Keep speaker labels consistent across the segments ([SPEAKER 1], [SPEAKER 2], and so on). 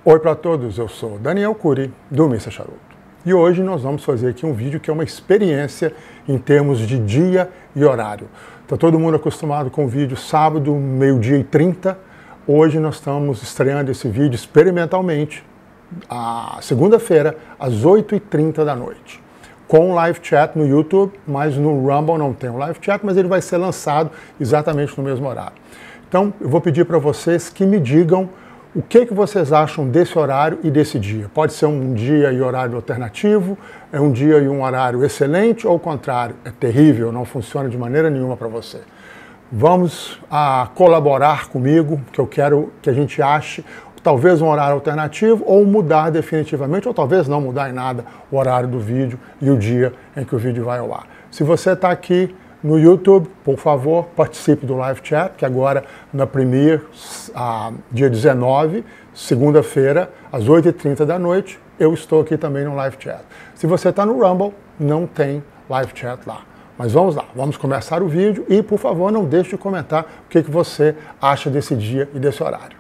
[SPEAKER 1] Oi para todos, eu sou Daniel Cury do Missa Charuto. E hoje nós vamos fazer aqui um vídeo que é uma experiência em termos de dia e horário. Está todo mundo acostumado com o vídeo sábado, 12h30. Hoje nós estamos estreando esse vídeo experimentalmente, a segunda-feira, às 8h30 da noite. Com live chat no YouTube, mas no Rumble não tem o live chat, mas ele vai ser lançado exatamente no mesmo horário. Então eu vou pedir para vocês que me digam o que vocês acham desse horário e desse dia. Pode ser um dia e horário alternativo, é um dia e um horário excelente, ou ao contrário, é terrível, não funciona de maneira nenhuma para você. Vamos colaborar comigo, que eu quero que a gente ache talvez um horário alternativo, ou mudar definitivamente, ou talvez não mudar em nada o horário do vídeo e o dia em que o vídeo vai ao ar. Se você está aqui no YouTube, por favor, participe do live chat, que agora na Premiere, dia 19, segunda-feira, às 8h30 da noite, eu estou aqui também no live chat. Se você está no Rumble, não tem live chat lá. Mas vamos lá, vamos começar o vídeo e, por favor, não deixe de comentar o que você acha desse dia e desse horário.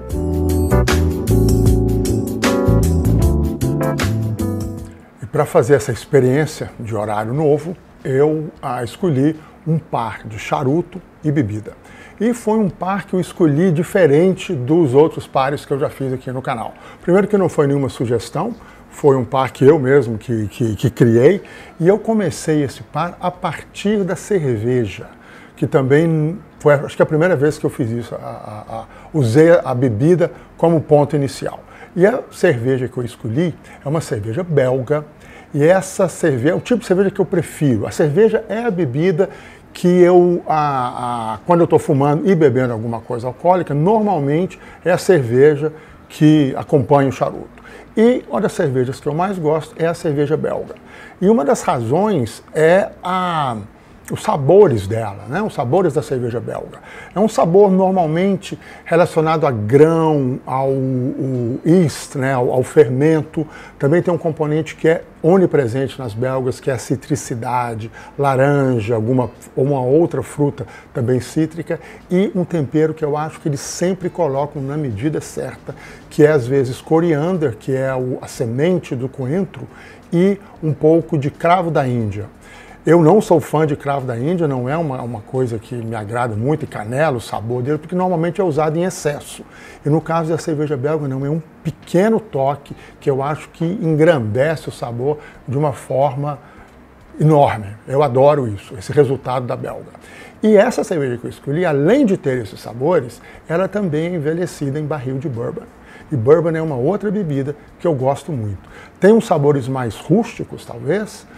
[SPEAKER 1] E para fazer essa experiência de horário novo, eu escolhi um par de charuto e bebida. E foi um par que eu escolhi diferente dos outros pares que eu já fiz aqui no canal. Primeiro que não foi nenhuma sugestão, foi um par que eu mesmo que criei, e eu comecei esse par a partir da cerveja, que também foi, acho que a primeira vez que eu fiz isso, usei a bebida como ponto inicial. E a cerveja que eu escolhi é uma cerveja belga, e essa cerveja é o tipo de cerveja que eu prefiro. A cerveja é a bebida que eu, quando eu estou fumando e bebendo alguma coisa alcoólica, normalmente é a cerveja que acompanha o charuto. E uma das cervejas que eu mais gosto é a cerveja belga. E uma das razões é os sabores dela, né? Os sabores da cerveja belga. É um sabor normalmente relacionado a grão, ao yeast, né? ao fermento. Também tem um componente que é onipresente nas belgas, que é a citricidade, laranja, uma outra fruta também cítrica, e um tempero que eu acho que eles sempre colocam na medida certa, que é às vezes coriander, que é a semente do coentro, e um pouco de cravo da Índia. Eu não sou fã de cravo da Índia, não é uma coisa que me agrada muito, e canela, o sabor dele, porque normalmente é usado em excesso. E no caso da cerveja belga, não, é um pequeno toque que eu acho que engrandece o sabor de uma forma enorme. Eu adoro isso, esse resultado da belga. E essa cerveja que eu escolhi, além de ter esses sabores, ela também é envelhecida em barril de bourbon. E bourbon é uma outra bebida que eu gosto muito. Tem uns sabores mais rústicos, talvez,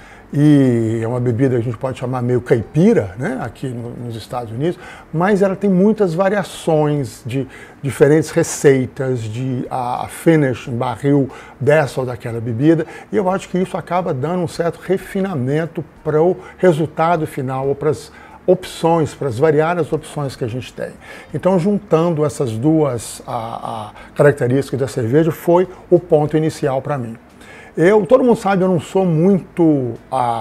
[SPEAKER 1] e é uma bebida que a gente pode chamar meio caipira, né, aqui nos Estados Unidos, mas ela tem muitas variações de diferentes receitas, de finish em barril dessa ou daquela bebida, e eu acho que isso acaba dando um certo refinamento para o resultado final, ou para as opções, para as variadas opções que a gente tem. Então, juntando essas duas características da cerveja, foi o ponto inicial para mim. Todo mundo sabe, eu não sou muito,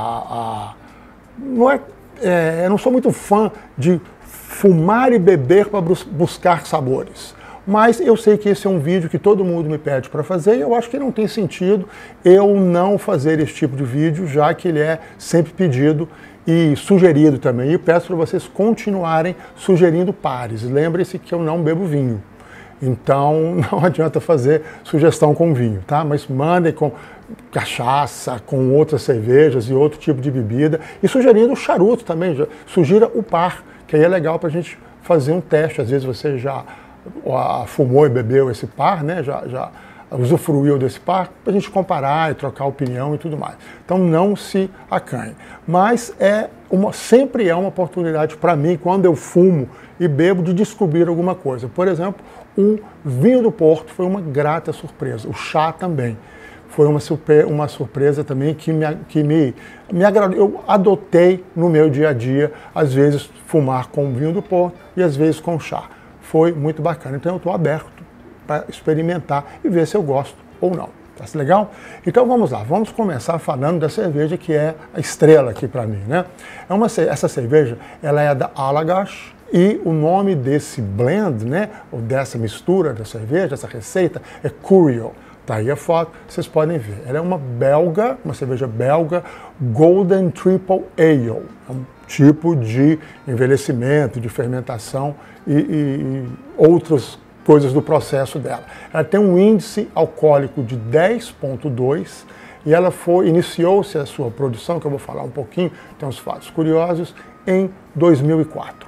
[SPEAKER 1] eu não sou muito fã de fumar e beber para buscar sabores. Mas eu sei que esse é um vídeo que todo mundo me pede para fazer, e eu acho que não tem sentido eu não fazer esse tipo de vídeo, já que ele é sempre pedido e sugerido também. E peço para vocês continuarem sugerindo pares. Lembre-se que eu não bebo vinho. Então não adianta fazer sugestão com vinho, tá? Mas mandem com cachaça, com outras cervejas e outro tipo de bebida. E sugerindo o charuto também, sugira o par, que aí é legal para a gente fazer um teste. Às vezes você já fumou e bebeu esse par, né? Já usufruiu desse par, para a gente comparar e trocar opinião e tudo mais. Então não se acanhe. Mas sempre é uma oportunidade para mim, quando eu fumo e bebo, de descobrir alguma coisa. Por exemplo, o vinho do Porto foi uma grata surpresa. O chá também. Foi uma surpresa também que me agradou. Eu adotei no meu dia a dia, às vezes fumar com o vinho do Porto e às vezes com chá. Foi muito bacana. Então eu estou aberto para experimentar e ver se eu gosto ou não. Tá legal? Então vamos lá, vamos começar falando da cerveja que é a estrela aqui para mim, né? Essa cerveja, ela é da Allagash, E o nome desse blend, né, ou dessa mistura da cerveja, dessa receita, é Curieux. Tá aí a foto, vocês podem ver. Ela é uma belga, uma cerveja belga Golden Triple Ale. É um tipo de envelhecimento, de fermentação e outras coisas do processo dela. Ela tem um índice alcoólico de 10,2 e ela iniciou-se a sua produção, que eu vou falar um pouquinho, tem uns fatos curiosos, em 2004.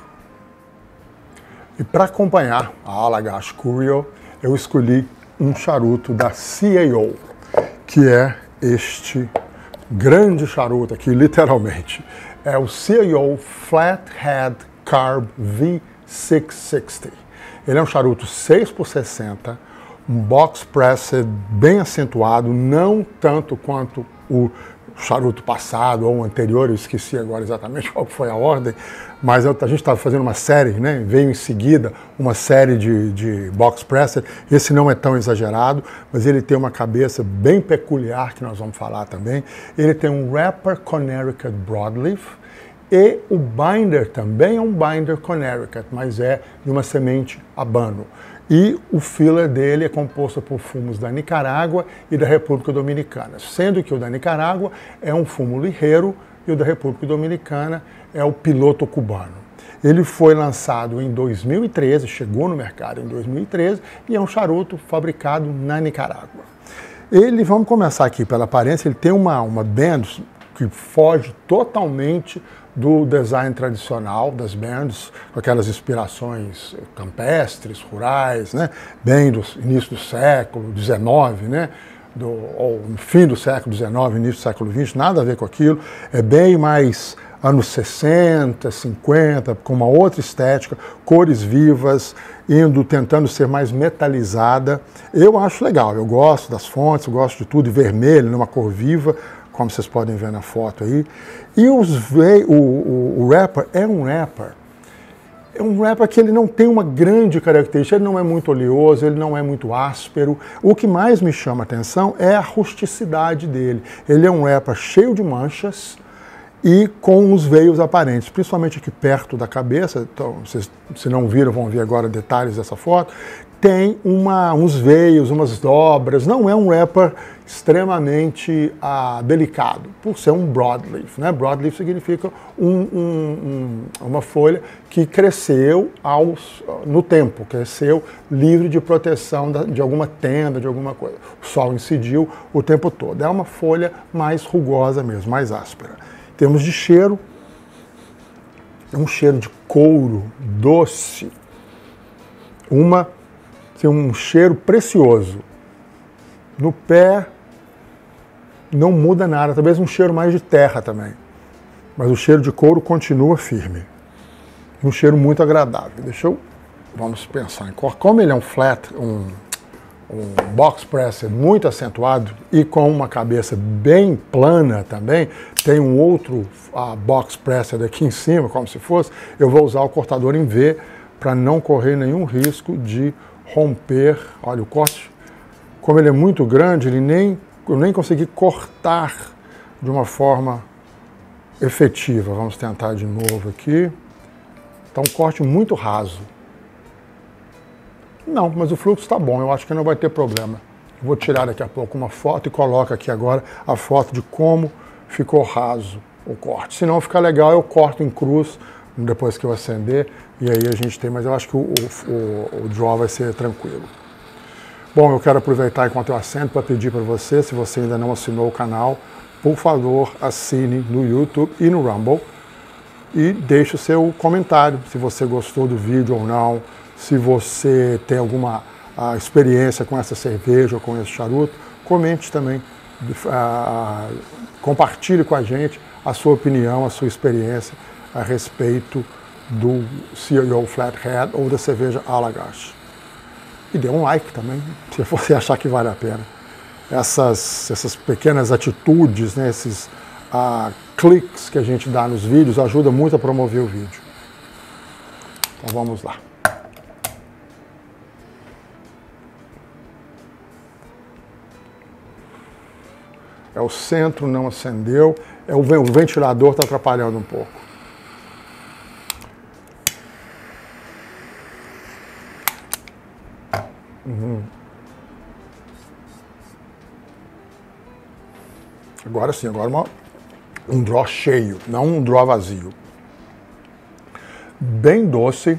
[SPEAKER 1] E para acompanhar a Allagash Curieux, eu escolhi um charuto da CAO, que é este grande charuto aqui, literalmente. É o CAO Flathead Carb V660. Ele é um charuto 6x60, um box pressed bem acentuado, não tanto quanto o charuto passado ou anterior, eu esqueci agora exatamente qual foi a ordem, mas a gente estava fazendo uma série, né? Veio em seguida uma série de box pressed. Esse não é tão exagerado, mas ele tem uma cabeça bem peculiar, que nós vamos falar também. Ele tem um wrapper Connecticut Broadleaf, e o binder também é um binder Connecticut, mas é de uma semente habano. E o filler dele é composto por fumos da Nicarágua e da República Dominicana, sendo que o da Nicarágua é um fumo ligeiro e o da República Dominicana é o piloto cubano. Ele foi lançado em 2013, chegou no mercado em 2013 e é um charuto fabricado na Nicarágua. Ele, vamos começar aqui pela aparência, ele tem uma band que foge totalmente do design tradicional das bands, com aquelas inspirações campestres, rurais, né? Bem do início do século XIX, né? Ou no fim do século XIX, início do século XX, nada a ver com aquilo. É bem mais anos 60, 50, com uma outra estética, cores vivas, tentando ser mais metalizada. Eu acho legal, eu gosto das fontes, eu gosto de tudo, e vermelho, numa cor viva, como vocês podem ver na foto aí. E o wrapper é um wrapper. É um wrapper que ele não tem uma grande característica, ele não é muito oleoso, ele não é muito áspero. O que mais me chama a atenção é a rusticidade dele. Ele é um wrapper cheio de manchas e com os veios aparentes, principalmente aqui perto da cabeça. Então, vocês, se não viram, vão ver agora detalhes dessa foto. Tem uns veios, umas dobras, não é um wrapper extremamente delicado, por ser um broadleaf, né? Broadleaf significa uma folha que cresceu no tempo, cresceu livre de proteção de alguma tenda, de alguma coisa. O sol incidiu o tempo todo. É uma folha mais rugosa mesmo, mais áspera. Em termos de cheiro, é um cheiro de couro doce, tem um cheiro precioso. No pé não muda nada, talvez um cheiro mais de terra também. Mas o cheiro de couro continua firme. Um cheiro muito agradável. Vamos pensar em cor. Como ele é um box pressed muito acentuado e com uma cabeça bem plana também, tem um outro box pressed aqui em cima, como se fosse, eu vou usar o cortador em V para não correr nenhum risco de romper. Olha o corte, como ele é muito grande, eu nem consegui cortar de uma forma efetiva. Vamos tentar de novo aqui. Está um corte muito raso. Não, mas o fluxo está bom, eu acho que não vai ter problema. Eu vou tirar daqui a pouco uma foto e coloco aqui agora a foto de como ficou raso o corte. Se não ficar legal, eu corto em cruz depois que eu acender, e aí a gente tem, mas eu acho que o draw vai ser tranquilo. Bom, eu quero aproveitar enquanto eu acendo para pedir para você, se você ainda não assinou o canal, por favor, assine no YouTube e no Rumble e deixe o seu comentário, se você gostou do vídeo ou não, se você tem alguma experiência com essa cerveja ou com esse charuto, comente também, compartilhe com a gente a sua opinião, a sua experiência a respeito do CAO Flathead ou da cerveja Allagash. E dê um like também, se você achar que vale a pena. Essas pequenas atitudes, né, esses cliques que a gente dá nos vídeos ajudam muito a promover o vídeo. Então vamos lá. É o centro, não acendeu, o ventilador está atrapalhando um pouco. Agora sim, agora um draw cheio, não um draw vazio. Bem doce.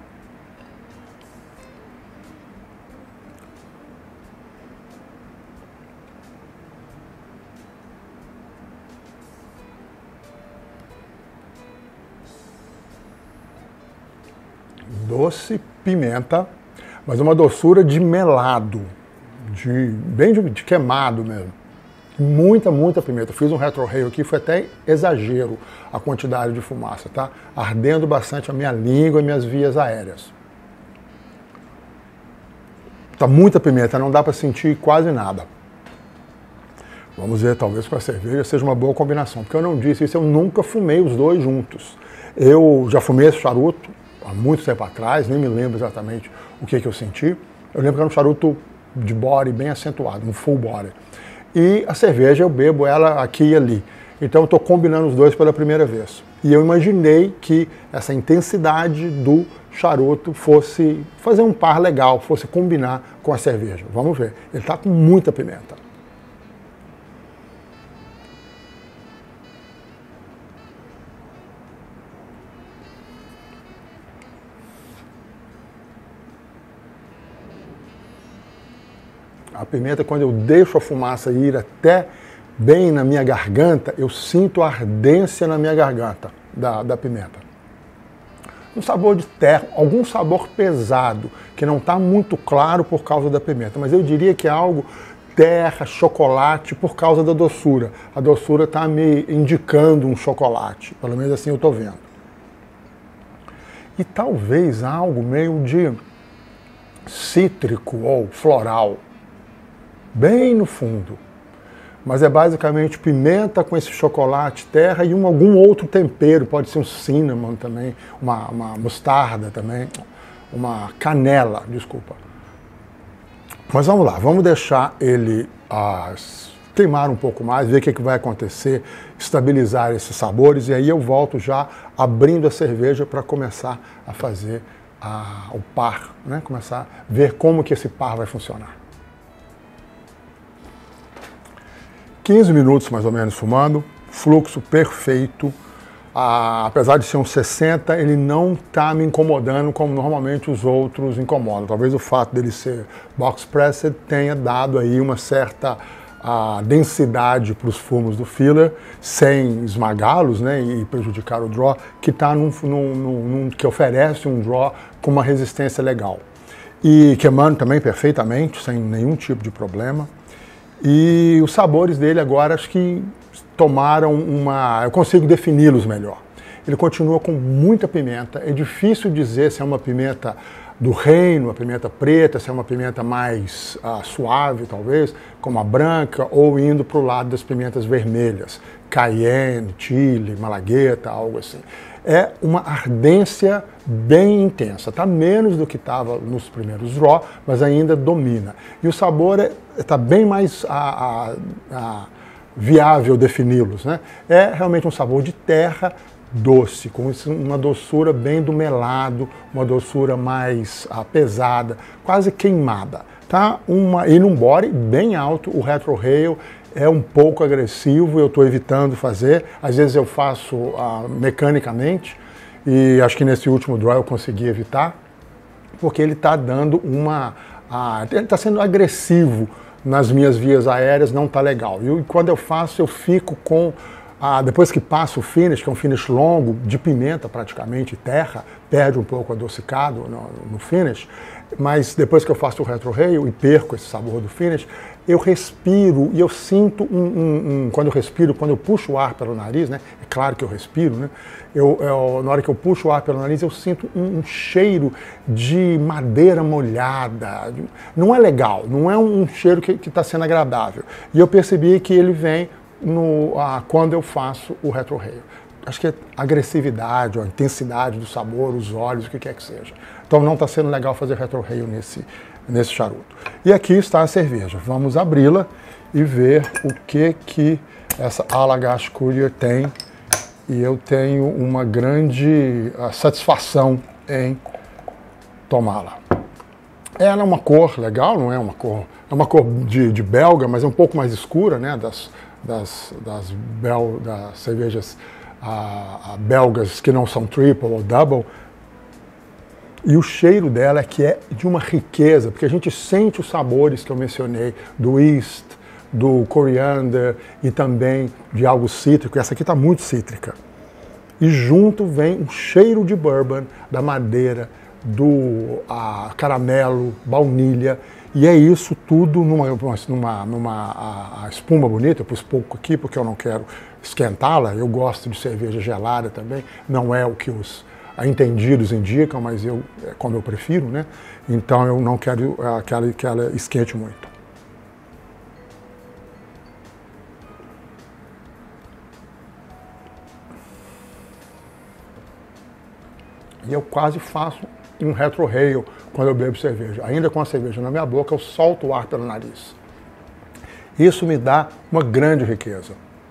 [SPEAKER 1] Doce, pimenta, mas uma doçura de melado, bem de queimado mesmo. Muita pimenta. Fiz um retrorail aqui, foi até exagero a quantidade de fumaça, tá? Ardendo bastante a minha língua e minhas vias aéreas. Tá muita pimenta, não dá para sentir quase nada. Vamos ver, talvez com a cerveja seja uma boa combinação, porque eu não disse isso, eu nunca fumei os dois juntos. Eu já fumei esse charuto há muito tempo atrás, nem me lembro exatamente o que eu senti. Eu lembro que era um charuto de body bem acentuado, um full body. E a cerveja eu bebo ela aqui e ali. Então eu estou combinando os dois pela primeira vez. E eu imaginei que essa intensidade do charuto fosse fazer um par legal, fosse combinar com a cerveja. Vamos ver. Ele está com muita pimenta. A pimenta, quando eu deixo a fumaça ir até bem na minha garganta, eu sinto a ardência na minha garganta da pimenta. Um sabor de terra, algum sabor pesado, que não está muito claro por causa da pimenta, mas eu diria que é algo terra, chocolate, por causa da doçura. A doçura está me indicando um chocolate, pelo menos assim eu estou vendo. E talvez algo meio de cítrico ou floral, bem no fundo, mas é basicamente pimenta com esse chocolate terra e algum outro tempero, pode ser um cinnamon também, uma mostarda também, uma canela, desculpa. Mas vamos lá, vamos deixar ele queimar um pouco mais, ver o que vai acontecer, estabilizar esses sabores, e aí eu volto já abrindo a cerveja para começar a fazer o par, né? Começar a ver como que esse par vai funcionar. 15 minutos mais ou menos fumando, fluxo perfeito. Apesar de ser um 60, ele não está me incomodando como normalmente os outros incomodam. Talvez o fato dele ser box pressed tenha dado aí uma certa densidade para os fumos do filler, sem esmagá-los, né, e prejudicar o draw, que está que oferece um draw com uma resistência legal. E queimando também perfeitamente, sem nenhum tipo de problema. E os sabores dele agora acho que tomaram eu consigo defini-los melhor. Ele continua com muita pimenta, é difícil dizer se é uma pimenta do reino, uma pimenta preta, se é uma pimenta mais suave talvez, como a branca, ou indo para o lado das pimentas vermelhas, cayenne, chile, malagueta, algo assim. É uma ardência bem intensa, está menos do que estava nos primeiros draw, mas ainda domina. E o sabor está bem mais viável defini-los, né? É realmente um sabor de terra doce, com uma doçura bem do melado, uma doçura mais pesada, quase queimada. Tá? E num body bem alto, o retrorail é um pouco agressivo, eu estou evitando fazer, às vezes eu faço mecanicamente, e acho que nesse último draw eu consegui evitar, porque ele está dando ele está sendo agressivo nas minhas vias aéreas, não está legal. E quando eu faço, eu fico com, depois que passa o finish, que é um finish longo, de pimenta praticamente, terra, perde um pouco adocicado no finish, mas depois que eu faço o retrorail e perco esse sabor do finish, eu respiro e eu sinto quando eu respiro, quando eu puxo o ar pelo nariz, né? É claro que eu respiro, né? Na hora que eu puxo o ar pelo nariz, eu sinto um cheiro de madeira molhada. Não é legal, não é um cheiro que está sendo agradável. E eu percebi que ele vem quando eu faço o retrorail. Acho que é a agressividade, a intensidade do sabor, os óleos, o que quer que seja. Então não está sendo legal fazer retrorail nesse charuto. E aqui está a cerveja. Vamos abri-la e ver o que essa Allagash Courier tem. E eu tenho uma grande satisfação em tomá-la. Ela é uma cor legal, não é uma cor... É uma cor de belga, mas é um pouco mais escura, né, das cervejas belgas que não são triple ou double. E o cheiro dela é que é de uma riqueza, porque a gente sente os sabores que eu mencionei, do yeast, do coriander e também de algo cítrico. Essa aqui está muito cítrica. E junto vem um cheiro de bourbon, da madeira, do caramelo, baunilha. E é isso tudo numa espuma bonita. Eu pus pouco aqui porque eu não quero esquentá-la. Eu gosto de cerveja gelada também. Não é o que os entendidos indicam, mas é como eu prefiro, né? Então eu não quero que ela esquente muito. E eu quase faço um retrohale quando eu bebo cerveja. Ainda com a cerveja na minha boca, eu solto o ar pelo nariz. Isso me dá uma grande riqueza.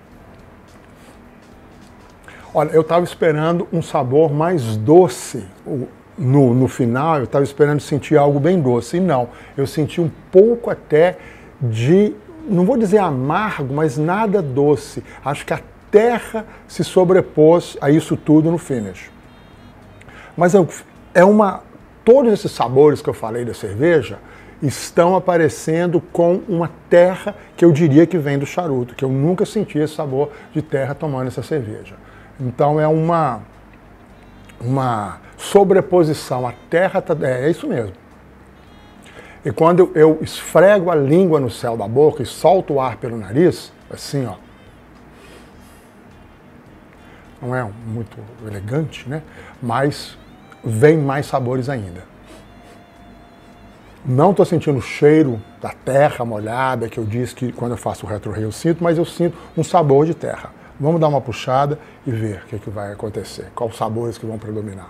[SPEAKER 1] Olha, eu estava esperando um sabor mais doce. No final, eu estava esperando sentir algo bem doce. E não, eu senti um pouco até de, não vou dizer amargo, mas nada doce. Acho que a terra se sobrepôs a isso tudo no finish. Mas todos esses sabores que eu falei da cerveja estão aparecendo com uma terra que eu diria que vem do charuto, que eu nunca senti esse sabor de terra tomando essa cerveja. Então é uma sobreposição, a terra é isso mesmo. E quando eu esfrego a língua no céu da boca e solto o ar pelo nariz, assim, ó, não é muito elegante, né? Mas vem mais sabores ainda. Não estou sentindo o cheiro da terra molhada, que eu disse que quando eu faço o retrohale eu sinto, mas eu sinto um sabor de terra. Vamos dar uma puxada e ver o que vai acontecer, quais os sabores que vão predominar.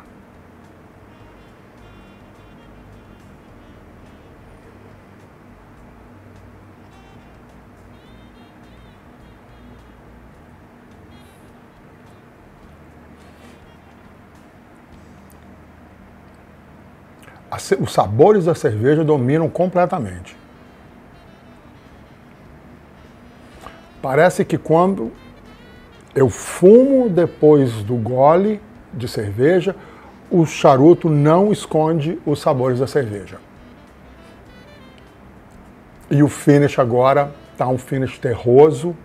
[SPEAKER 1] Os sabores da cerveja dominam completamente. Parece que quando eu fumo depois do gole de cerveja, o charuto não esconde os sabores da cerveja. E o finish agora está um finish terroso.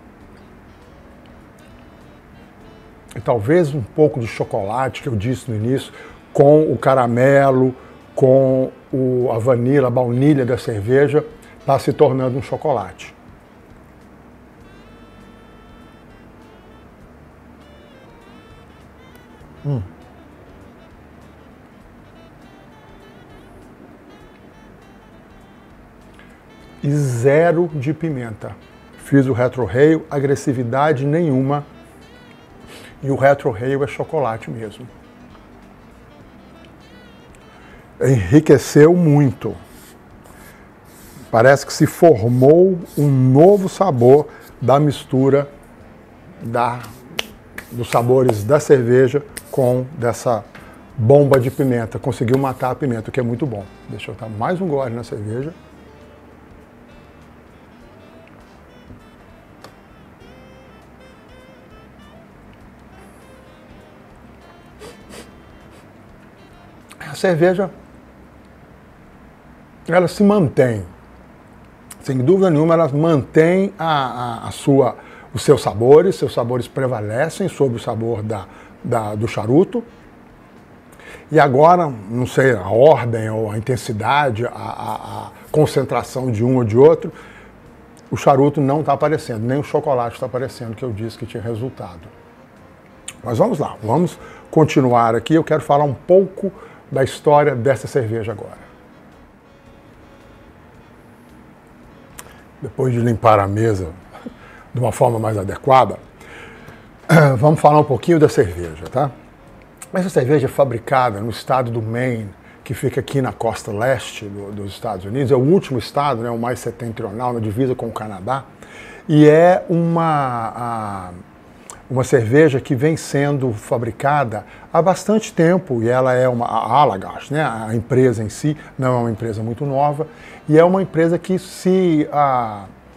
[SPEAKER 1] E talvez um pouco de chocolate, que eu disse no início, com o caramelo, com a vanila, a baunilha da cerveja, está se tornando um chocolate. E zero de pimenta. Fiz o retrohale, agressividade nenhuma. E o retrohale é chocolate mesmo. Enriqueceu muito. Parece que se formou um novo sabor da mistura dos sabores da cerveja com dessa bomba de pimenta. Conseguiu matar a pimenta, o que é muito bom. Deixa eu dar mais um gole na cerveja. A cerveja, ela se mantém, sem dúvida nenhuma, ela mantém os seus sabores prevalecem sobre o sabor do charuto. E agora, não sei, a ordem ou a intensidade, a concentração de um ou de outro, o charuto não está aparecendo, nem o chocolate está aparecendo, que eu disse que tinha resultado. Mas vamos lá, vamos continuar aqui, eu quero falar um pouco da história dessa cerveja agora. Depois de limpar a mesa de uma forma mais adequada, vamos falar um pouquinho da cerveja, tá? Essa cerveja é fabricada no estado do Maine, que fica aqui na costa leste dos Estados Unidos, é o último estado, né, o mais setentrional, na divisa com o Canadá, e é uma cerveja que vem sendo fabricada há bastante tempo, e ela é a Allagash, né? A empresa em si não é uma empresa muito nova, e é uma empresa que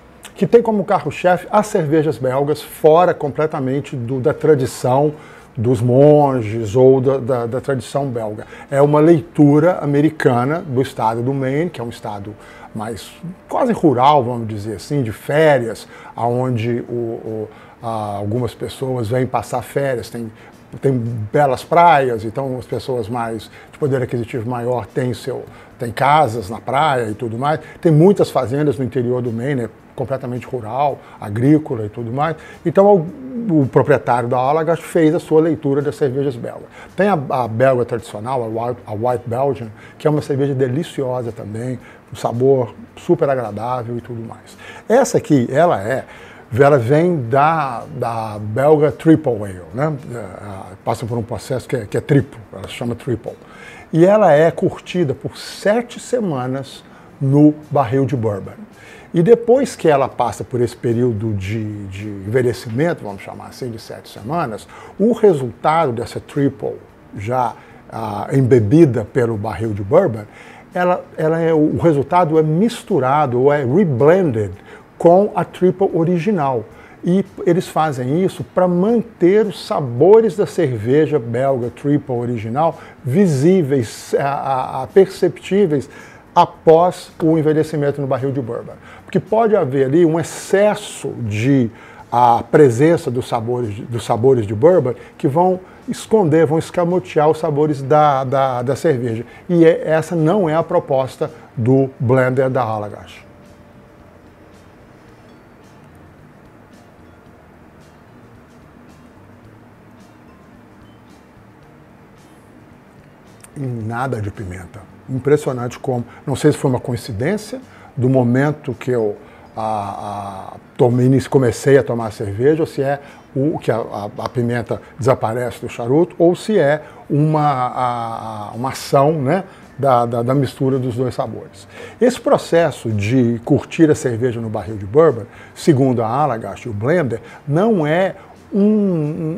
[SPEAKER 1] que tem como carro-chefe as cervejas belgas, fora completamente da tradição dos monges ou da tradição belga. É uma leitura americana do estado do Maine, que é um estado mais quase rural, vamos dizer assim, de férias, onde algumas pessoas vêm passar férias, tem belas praias, então as pessoas mais de poder aquisitivo maior têm casas na praia e tudo mais. Tem muitas fazendas no interior do Maine, completamente rural, agrícola e tudo mais. Então o proprietário da Allagash fez a sua leitura das cervejas belgas. Tem a belga tradicional, a White Belgian, que é uma cerveja deliciosa também, um sabor super agradável e tudo mais. Essa aqui, ela vem da belga Triple Ale, né? Passa por um processo que é triplo, ela se chama Triple. E ela é curtida por 7 semanas no barril de bourbon. E depois que ela passa por esse período de envelhecimento, vamos chamar assim, de 7 semanas, o resultado dessa Triple, já embebida pelo barril de bourbon, o resultado é misturado, ou é reblended, com a Triple original. E eles fazem isso para manter os sabores da cerveja belga Triple original visíveis, perceptíveis após o envelhecimento no barril de bourbon. Porque pode haver ali um excesso de presença dos sabores de bourbon que vão esconder, vão escamotear os sabores da cerveja. E essa não é a proposta do blender da Allagash. Nada de pimenta. Impressionante como, não sei se foi uma coincidência do momento que eu comecei a tomar cerveja, ou se é que a pimenta desaparece do charuto, ou se é uma ação, né, da mistura dos dois sabores. Esse processo de curtir a cerveja no barril de bourbon, segundo a Allagash e o blender, não é um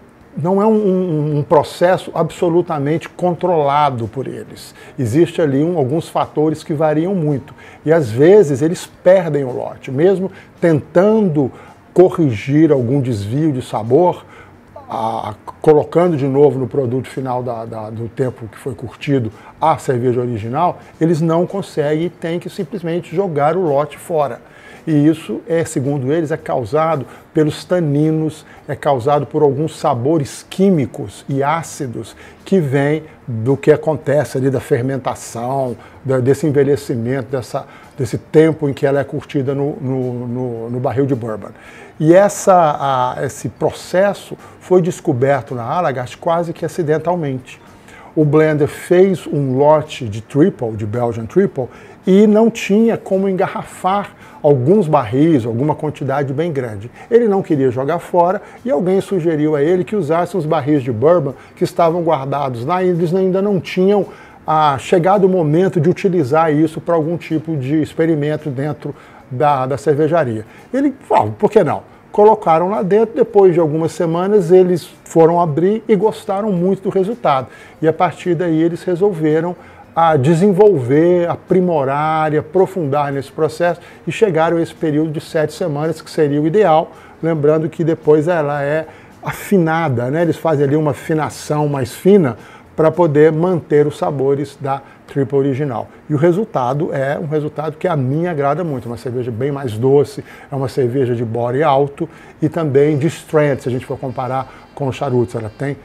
[SPEAKER 1] processo absolutamente controlado por eles. Existe ali alguns fatores que variam muito. E às vezes eles perdem o lote. Mesmo tentando corrigir algum desvio de sabor, colocando de novo no produto final do tempo que foi curtido a cerveja original, eles não conseguem e têm que simplesmente jogar o lote fora. E isso, segundo eles, é causado pelos taninos, é causado por alguns sabores químicos e ácidos que vêm do que acontece ali da fermentação, desse envelhecimento, desse tempo em que ela é curtida no barril de bourbon. E esse processo foi descoberto na Allagash quase que acidentalmente. O blender fez um lote de Triple, de Belgian Triple, e não tinha como engarrafar alguns barris, alguma quantidade bem grande. Ele não queria jogar fora e alguém sugeriu a ele que usasse os barris de bourbon que estavam guardados lá e eles ainda não tinham chegado o momento de utilizar isso para algum tipo de experimento dentro da cervejaria. Ele falou, por que não? Colocaram lá dentro, depois de algumas semanas eles foram abrir e gostaram muito do resultado. E a partir daí eles resolveram desenvolver, aprimorar e aprofundar nesse processo e chegaram a esse período de 7 semanas, que seria o ideal, lembrando que depois ela é afinada, né? Eles fazem ali uma afinação mais fina para poder manter os sabores da Triple original. E o resultado é um resultado que a mim agrada muito, uma cerveja bem mais doce, é uma cerveja de body alto e também de strength, se a gente for comparar com os charutos, ela tem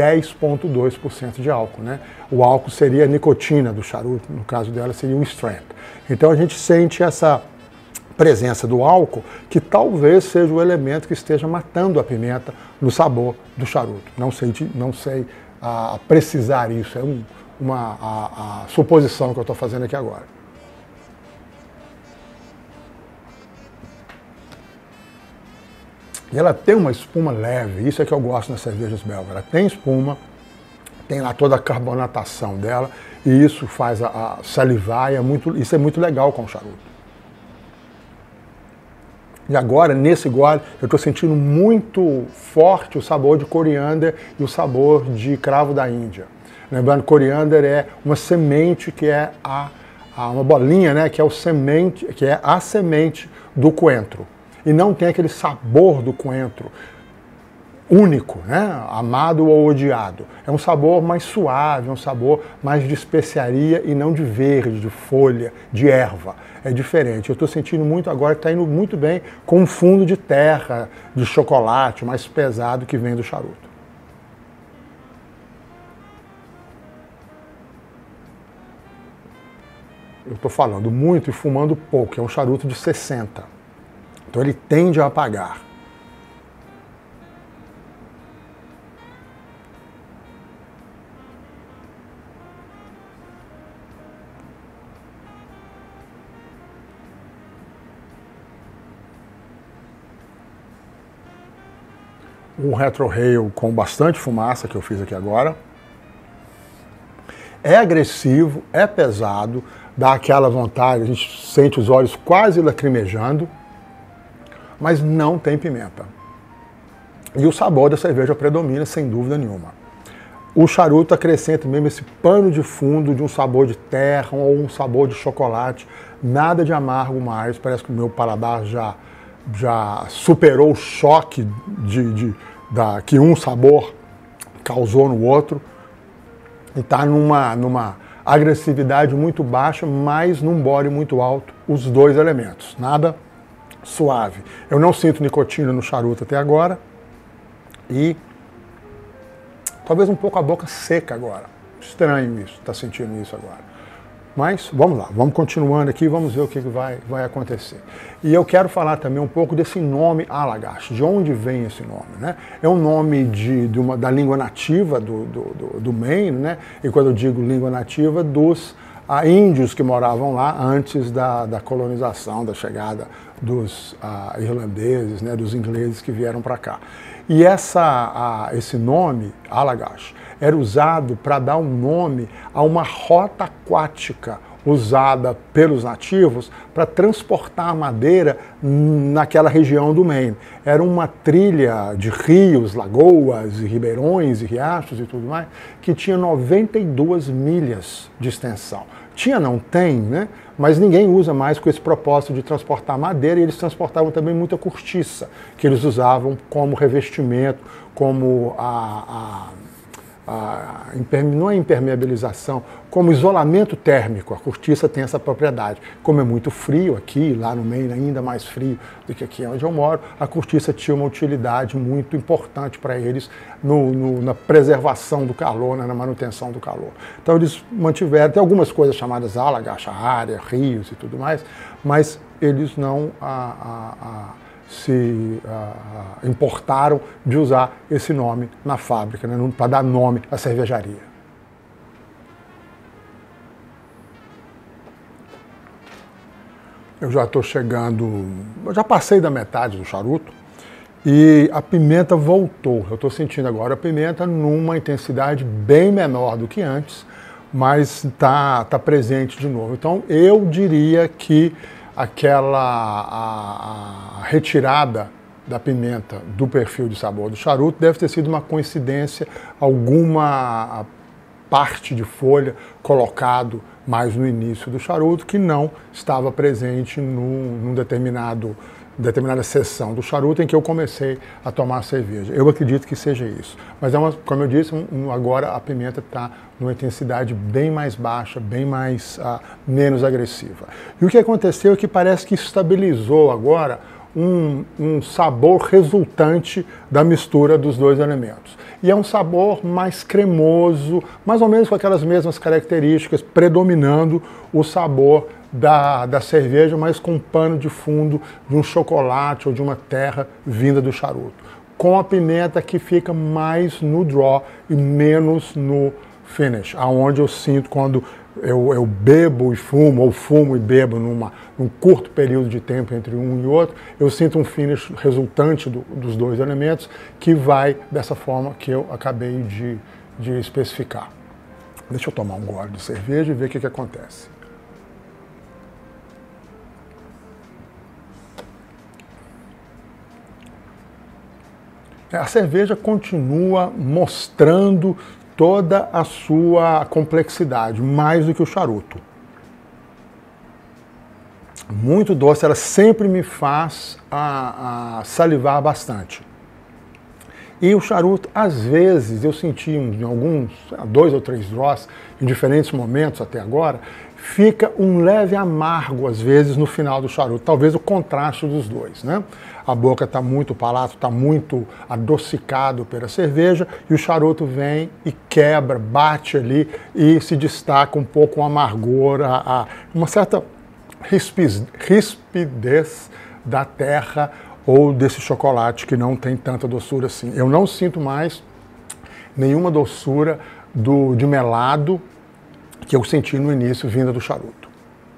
[SPEAKER 1] 10,2% de álcool, né? O álcool seria a nicotina do charuto, no caso dela seria o strength. Então a gente sente essa presença do álcool, que talvez seja o elemento que esteja matando a pimenta no sabor do charuto. Não sei precisar isso, é uma suposição que eu estou fazendo aqui agora. E ela tem uma espuma leve, isso é que eu gosto nas cervejas belgas. Ela tem espuma, tem lá toda a carbonatação dela, e isso faz a salivar, isso é muito legal com o charuto. E agora, nesse gole, eu estou sentindo muito forte o sabor de coriander e o sabor de cravo da Índia. Lembrando, coriander é uma semente que uma bolinha, né, que é a semente do coentro. e não tem aquele sabor do coentro único, né? Amado ou odiado. É um sabor mais suave, um sabor mais de especiaria e não de verde, de folha, de erva. É diferente. Eu estou sentindo muito agora que está indo muito bem com um fundo de terra, de chocolate mais pesado que vem do charuto. Eu estou falando muito e fumando pouco, é um charuto de 60. Então ele tende a apagar. Um retrohale com bastante fumaça que eu fiz aqui agora. É agressivo, é pesado, dá aquela vontade, a gente sente os olhos quase lacrimejando, mas não tem pimenta. E o sabor da cerveja predomina, sem dúvida nenhuma. O charuto acrescenta mesmo esse pano de fundo de um sabor de terra ou um sabor de chocolate, nada de amargo mais, parece que o meu paladar já superou o choque que um sabor causou no outro e está numa agressividade muito baixa, mas num body muito alto, os dois elementos, nada suave. Eu não sinto nicotina no charuto até agora e talvez um pouco a boca seca agora. Estranho isso, tá sentindo isso agora. Mas vamos lá, vamos continuando aqui, vamos ver o que vai acontecer. E eu quero falar também um pouco desse nome Allagash, de onde vem esse nome, né? É um nome da língua nativa do Maine, né? E quando eu digo língua nativa, dos índios que moravam lá antes da colonização, da chegada dos irlandeses, né? Dos ingleses que vieram para cá. E esse nome, Allagash, era usado para dar um nome a uma rota aquática usada pelos nativos para transportar a madeira naquela região do Maine. Era uma trilha de rios, lagoas, e ribeirões e riachos e tudo mais, que tinha 92 milhas de extensão. Tinha, não tem, né? Mas ninguém usa mais com esse propósito de transportar madeira, e eles transportavam também muita cortiça, que eles usavam como revestimento, como não é impermeabilização, como isolamento térmico. A cortiça tem essa propriedade. Como é muito frio aqui, lá no Maine ainda mais frio do que aqui onde eu moro, a cortiça tinha uma utilidade muito importante para eles na preservação do calor, na manutenção do calor. Então eles mantiveram, tem algumas coisas chamadas Allagash, área, rios e tudo mais, mas eles não se importaram de usar esse nome na fábrica, né, para dar nome à cervejaria. Eu já estou chegando, já passei da metade do charuto e a pimenta voltou. Eu estou sentindo agora a pimenta numa intensidade bem menor do que antes, mas está presente de novo. Então eu diria que aquela retirada da pimenta do perfil de sabor do charuto deve ter sido uma coincidência, alguma parte de folha colocado mais no início do charuto que não estava presente num determinada sessão do charuto em que eu comecei a tomar cerveja. Eu acredito que seja isso. Mas, como eu disse, agora a pimenta está numa intensidade bem mais baixa, bem menos agressiva. E o que aconteceu é que parece que estabilizou agora um sabor resultante da mistura dos dois elementos. E é um sabor mais cremoso, mais ou menos com aquelas mesmas características, predominando o sabor da cerveja, mas com um pano de fundo de um chocolate ou de uma terra vinda do charuto. Com a pimenta que fica mais no draw e menos no finish, aonde eu sinto quando eu bebo e fumo, ou fumo e bebo num curto período de tempo entre um e outro, eu sinto um finish resultante dos dois elementos que vai dessa forma que eu acabei de especificar. Deixa eu tomar um gole de cerveja e ver o que acontece. A cerveja continua mostrando toda a sua complexidade, mais do que o charuto. muito doce, ela sempre me faz salivar bastante. E o charuto, às vezes, eu senti em alguns, 2 ou 3 drops, em diferentes momentos até agora, fica um leve amargo, às vezes, no final do charuto. Talvez o contraste dos dois, né? A boca está muito, o palato está muito adocicado pela cerveja e o charuto vem e quebra, bate ali e se destaca um pouco o amargor, uma certa rispidez da terra ou desse chocolate que não tem tanta doçura assim. Eu não sinto mais nenhuma doçura de melado que eu senti no início vinda do charuto.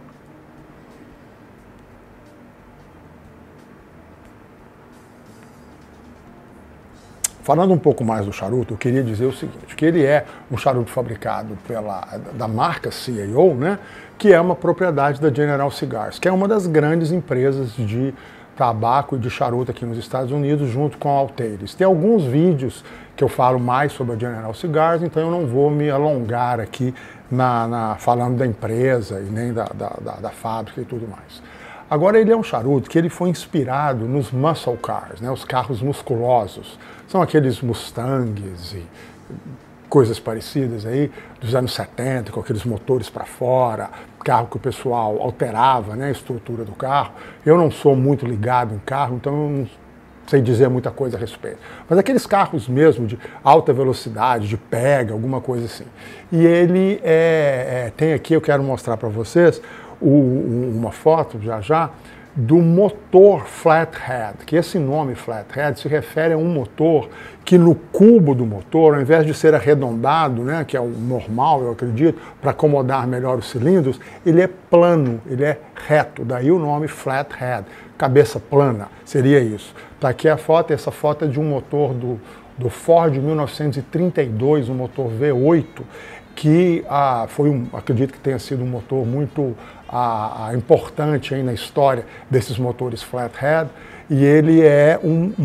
[SPEAKER 1] Falando um pouco mais do charuto, eu queria dizer o seguinte, que ele é um charuto fabricado da marca CAO, né, que é uma propriedade da General Cigars, que é uma das grandes empresas de tabaco e de charuto aqui nos Estados Unidos, junto com a Altairis. Tem alguns vídeos que eu falo mais sobre a General Cigars, então eu não vou me alongar aqui falando da empresa e nem da fábrica e tudo mais. Agora, ele é um charuto que ele foi inspirado nos muscle cars, né, os carros musculosos. São aqueles Mustangs e coisas parecidas aí dos anos 70, com aqueles motores para fora, carro que o pessoal alterava, né, a estrutura do carro. Eu não sou muito ligado em carro, então eu não sei dizer muita coisa a respeito. Mas aqueles carros mesmo de alta velocidade, de pega, alguma coisa assim. E ele tem aqui, eu quero mostrar para vocês, uma foto já do motor flathead, que esse nome flathead se refere a um motor que no cubo do motor, ao invés de ser arredondado, né, que é o normal, eu acredito, para acomodar melhor os cilindros, ele é plano, ele é reto, daí o nome flathead, cabeça plana, seria isso. Tá aqui a foto, essa foto é de um motor do Ford 1932, um motor V8, que acredito que tenha sido um motor muito importante aí na história desses motores flathead, e ele é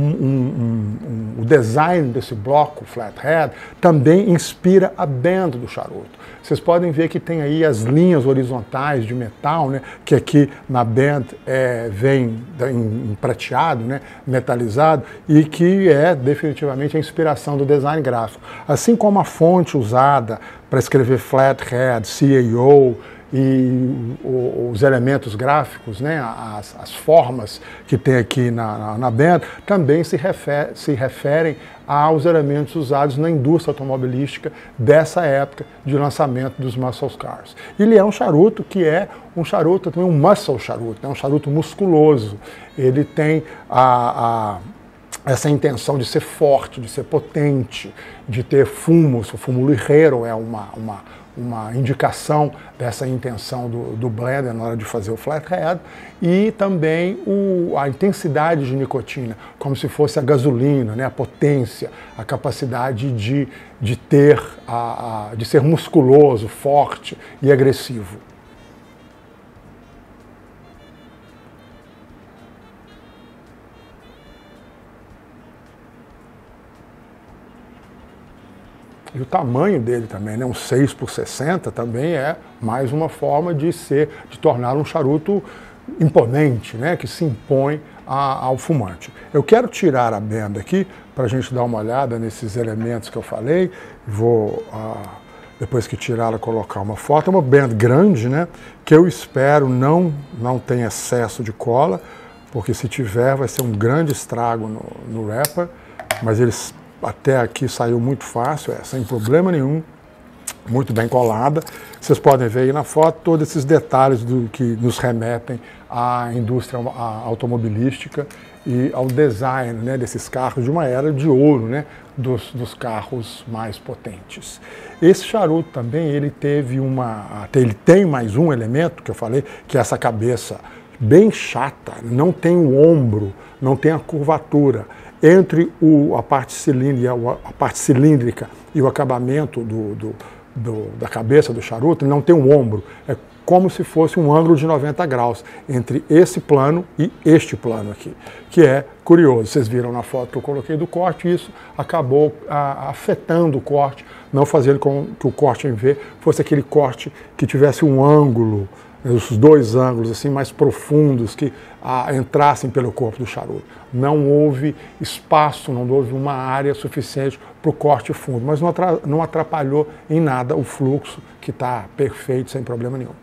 [SPEAKER 1] o design desse bloco flathead também inspira a band do charuto. Vocês podem ver que tem aí as linhas horizontais de metal, né, que aqui na band vem em prateado, né, metalizado, e que é definitivamente a inspiração do design gráfico. Assim como a fonte usada para escrever flathead, CAO, e os elementos gráficos, né, as formas que tem aqui na band, também se referem aos elementos usados na indústria automobilística dessa época de lançamento dos muscle cars. Ele é um charuto que é um charuto, também um muscle charuto, né, um charuto musculoso. Ele tem essa intenção de ser forte, de ser potente, de ter fumos. O fumo ligeiro é uma indicação dessa intenção do blender na hora de fazer o flathead, e também a intensidade de nicotina, como se fosse a gasolina, né, a potência, a capacidade de ser musculoso, forte e agressivo. E o tamanho dele também, né? Um 6x60 também é mais uma forma de tornar um charuto imponente, né? Que se impõe ao fumante. Eu quero tirar a band aqui para a gente dar uma olhada nesses elementos que eu falei. Vou, depois que tirá-la, colocar uma foto. É uma band grande, né? Que eu espero não tenha excesso de cola, porque se tiver vai ser um grande estrago no wrapper, mas eles até aqui saiu muito fácil, sem problema nenhum, muito bem colada. Vocês podem ver aí na foto todos esses detalhes que nos remetem à indústria automobilística e ao design, né, desses carros de uma era de ouro, né, dos carros mais potentes. Esse charuto também ele tem mais um elemento que eu falei, que é essa cabeça bem chata, não tem o ombro, não tem a curvatura. Entre a parte cilíndrica e o acabamento da cabeça do charuto, não tem um ombro. É como se fosse um ângulo de 90 graus entre esse plano e este plano aqui, que é curioso. Vocês viram na foto que eu coloquei do corte, e isso acabou afetando o corte, não fazendo com que o corte em V fosse aquele corte que tivesse um ângulo os dois ângulos assim mais profundos que entrassem pelo corpo do charuto. Não houve espaço, não houve uma área suficiente para o corte fundo, mas não atrapalhou em nada o fluxo, que está perfeito, sem problema nenhum.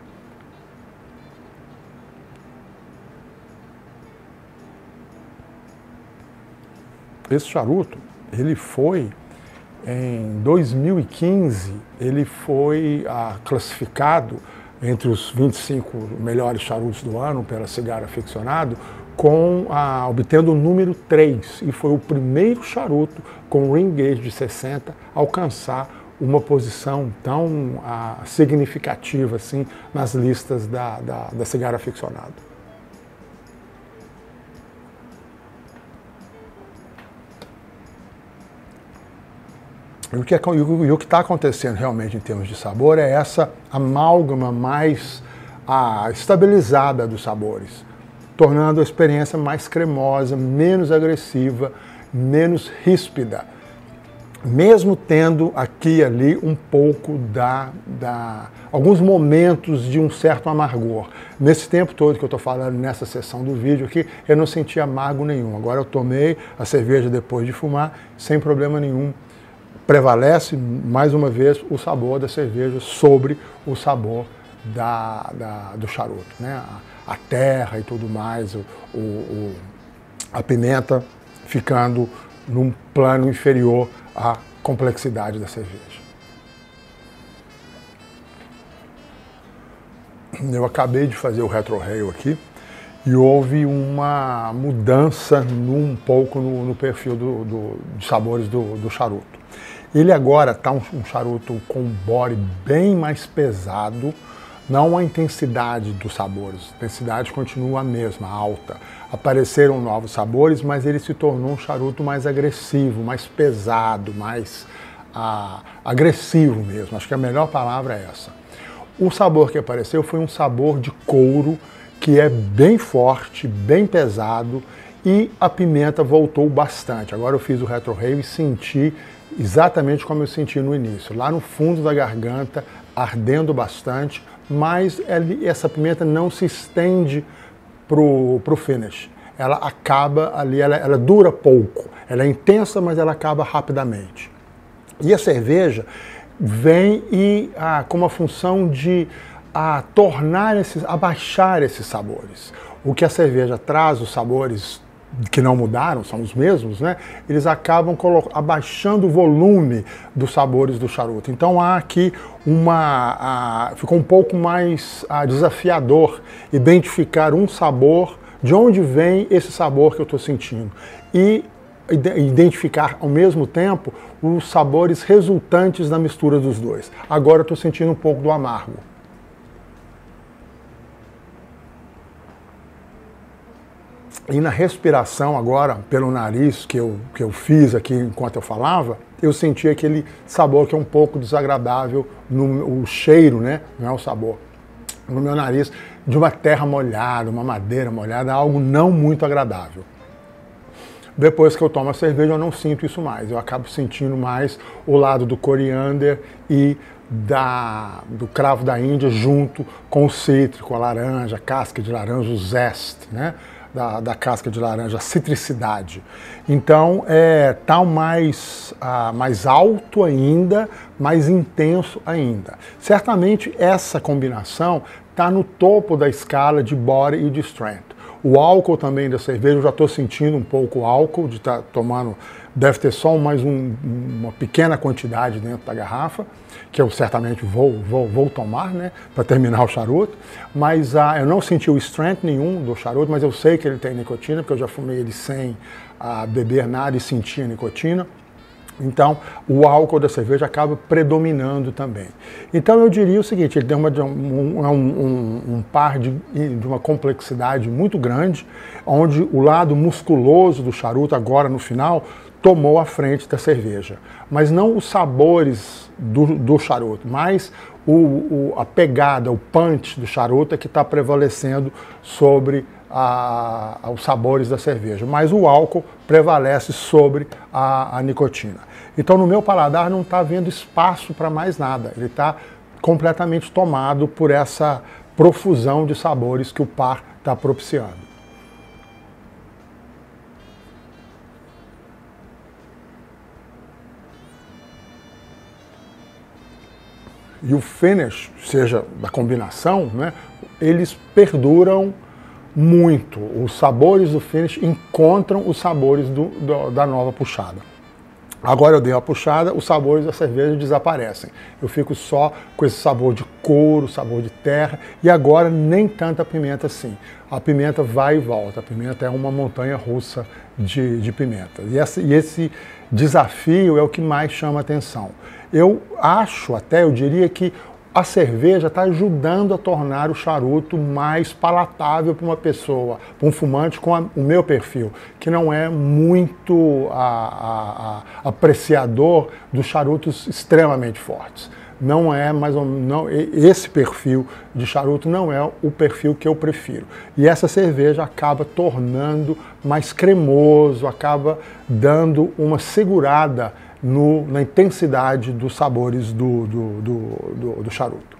[SPEAKER 1] Esse charuto, ele foi, em 2015, ele foi classificado entre os 25 melhores charutos do ano pela Cigar Aficionado, obtendo o número 3, e foi o primeiro charuto com ring gauge de 60 a alcançar uma posição tão significativa assim nas listas da Cigar Aficionado. E o que está acontecendo realmente em termos de sabor é essa amálgama mais estabilizada dos sabores, tornando a experiência mais cremosa, menos agressiva, menos ríspida, mesmo tendo aqui e ali um pouco alguns momentos de um certo amargor. Nesse tempo todo que eu estou falando, nessa sessão do vídeo aqui, eu não senti amargo nenhum. Agora eu tomei a cerveja depois de fumar, sem problema nenhum. Prevalece, mais uma vez, o sabor da cerveja sobre o sabor do charuto, né? A terra e tudo mais, a pimenta ficando num plano inferior à complexidade da cerveja. Eu acabei de fazer o retrorail aqui e houve uma mudança um pouco no perfil de sabores do charuto. Ele agora está um charuto com body bem mais pesado, não a intensidade dos sabores, a intensidade continua a mesma, alta. Apareceram novos sabores, mas ele se tornou um charuto mais agressivo, mais pesado, mais agressivo mesmo. Acho que a melhor palavra é essa. O sabor que apareceu foi um sabor de couro, que é bem forte, bem pesado, e a pimenta voltou bastante. Agora eu fiz o retrorail e senti exatamente como eu senti no início, lá no fundo da garganta, ardendo bastante, mas essa pimenta não se estende pro finish. Ela acaba ali, ela dura pouco, ela é intensa, mas ela acaba rapidamente. E a cerveja vem com uma função de abaixar esses sabores. O que a cerveja traz, os sabores que não mudaram, são os mesmos, né? Eles acabam abaixando o volume dos sabores do charuto. Então há aqui ficou um pouco mais desafiador identificar um sabor, de onde vem esse sabor que eu estou sentindo, e identificar ao mesmo tempo os sabores resultantes da mistura dos dois. Agora eu estou sentindo um pouco do amargo. E na respiração agora, pelo nariz, que eu fiz aqui enquanto eu falava, eu senti aquele sabor que é um pouco desagradável, o cheiro, né? Não é o sabor. No meu nariz, de uma terra molhada, uma madeira molhada, algo não muito agradável. Depois que eu tomo a cerveja, eu não sinto isso mais. Eu acabo sentindo mais o lado do coriander e do cravo da Índia junto com o cítrico, a laranja, a casca de laranja, o zeste, né? Da casca de laranja, a citricidade. Então, tá mais alto ainda, mais intenso ainda. Certamente essa combinação está no topo da escala de body e de strength. O álcool também da cerveja, eu já estou sentindo um pouco o álcool, de estar tomando, deve ter só mais uma pequena quantidade dentro da garrafa, que eu certamente vou tomar, né, para terminar o charuto, mas eu não senti o strength nenhum do charuto, mas eu sei que ele tem nicotina, porque eu já fumei ele sem beber nada e senti a nicotina. Então, o álcool da cerveja acaba predominando também. Então, eu diria o seguinte, ele tem um par de uma complexidade muito grande, onde o lado musculoso do charuto, agora no final, tomou a frente da cerveja. Mas não os sabores do charuto, mas a pegada, o punch do charuto é que está prevalecendo sobre os sabores da cerveja. Mas o álcool prevalece sobre a nicotina. Então, no meu paladar não está havendo espaço para mais nada. Ele está completamente tomado por profusão de sabores que o par está propiciando. E o finish, seja da combinação, né, eles perduram muito. Os sabores do finish encontram os sabores da nova puxada. Agora eu dei uma puxada, os sabores da cerveja desaparecem. Eu fico só com esse sabor de couro, sabor de terra, e agora nem tanta pimenta assim. A pimenta vai e volta, a pimenta é uma montanha russa de pimenta. E esse desafio é o que mais chama atenção. Eu acho até, eu diria que a cerveja está ajudando a tornar o charuto mais palatável para uma pessoa, para um fumante com o meu perfil, que não é muito apreciador dos charutos extremamente fortes. Não é mais ou menos, esse perfil de charuto não é o perfil que eu prefiro. E essa cerveja acaba tornando mais cremoso, acaba dando uma segurada na intensidade dos sabores do charuto.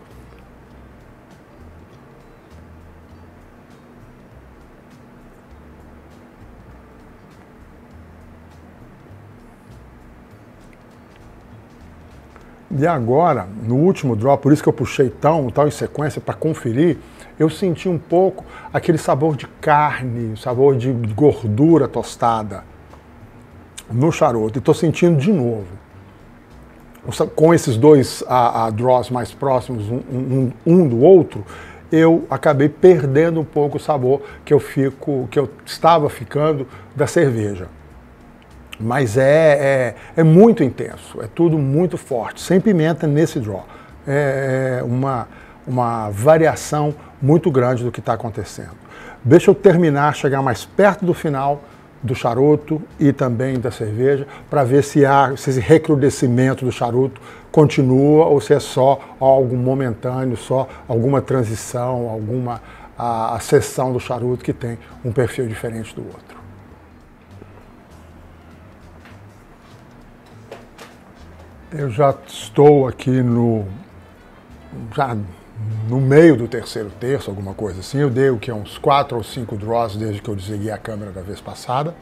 [SPEAKER 1] E agora, no último drop, por isso que eu puxei tal em sequência para conferir, eu senti um pouco aquele sabor de carne, sabor de gordura tostada no charuto, e estou sentindo de novo. Com esses dois draws mais próximos um do outro, eu acabei perdendo um pouco o sabor que eu estava ficando da cerveja. Mas é muito intenso, é tudo muito forte, sem pimenta nesse draw. É uma variação muito grande do que está acontecendo. Deixa eu terminar, chegar mais perto do final do charuto e também da cerveja, para ver se esse recrudescimento do charuto continua ou se é só algo momentâneo, só alguma transição, alguma a seção do charuto que tem um perfil diferente do outro. Eu já estou aqui no meio do terceiro terço, alguma coisa assim. Eu dei uns 4 ou 5 draws desde que eu desliguei a câmera da vez passada.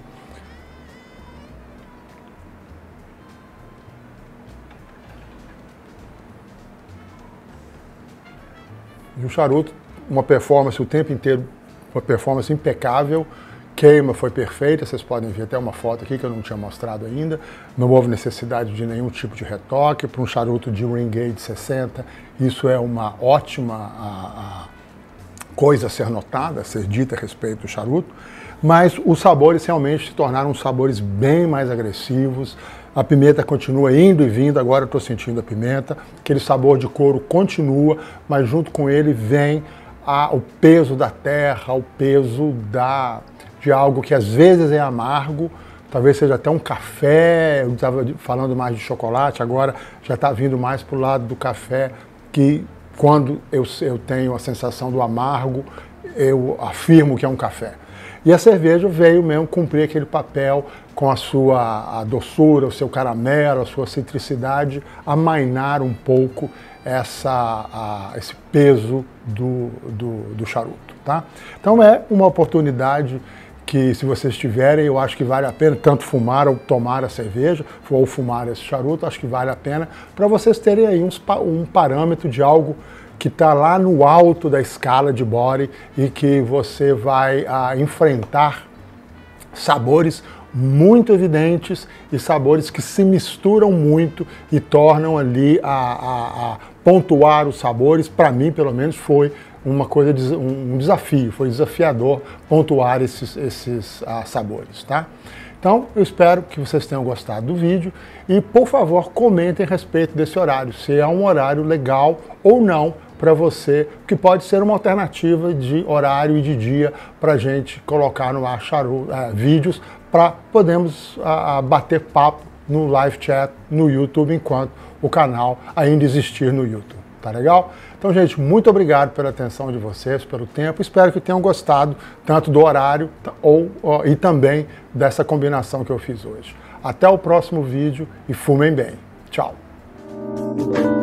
[SPEAKER 1] E o charuto, uma performance o tempo inteiro, uma performance impecável. Queima foi perfeita, vocês podem ver até uma foto aqui que eu não tinha mostrado ainda. Não houve necessidade de nenhum tipo de retoque. Para um charuto de ring gauge 60, isso é uma ótima coisa a ser notada, a ser dita a respeito do charuto. Mas os sabores realmente se tornaram sabores bem mais agressivos. A pimenta continua indo e vindo, agora eu estou sentindo a pimenta. Aquele sabor de couro continua, mas junto com ele vem o peso da terra, o peso de algo que às vezes é amargo, talvez seja até um café. Eu estava falando mais de chocolate, agora já está vindo mais para o lado do café, que quando eu tenho a sensação do amargo, eu afirmo que é um café. E a cerveja veio mesmo cumprir aquele papel com a sua doçura, o seu caramelo, a sua citricidade, amainar um pouco esse peso do charuto. Tá? Então é uma oportunidade que, se vocês tiverem, eu acho que vale a pena, tanto fumar ou tomar a cerveja, ou fumar esse charuto, acho que vale a pena, para vocês terem aí um parâmetro de algo que está lá no alto da escala de body e que você vai enfrentar sabores muito evidentes e sabores que se misturam muito e tornam ali a pontuar os sabores. Para mim, pelo menos, foi um desafio, foi desafiador pontuar esses sabores, tá? Então, eu espero que vocês tenham gostado do vídeo e, por favor, comentem a respeito desse horário, se é um horário legal ou não para você, que pode ser uma alternativa de horário e de dia para a gente colocar no ar vídeos para podermos bater papo no live chat no YouTube enquanto o canal ainda existir no YouTube. Tá legal? Então, gente, muito obrigado pela atenção de vocês, pelo tempo. Espero que tenham gostado tanto do horário e também dessa combinação que eu fiz hoje. Até o próximo vídeo e fumem bem. Tchau!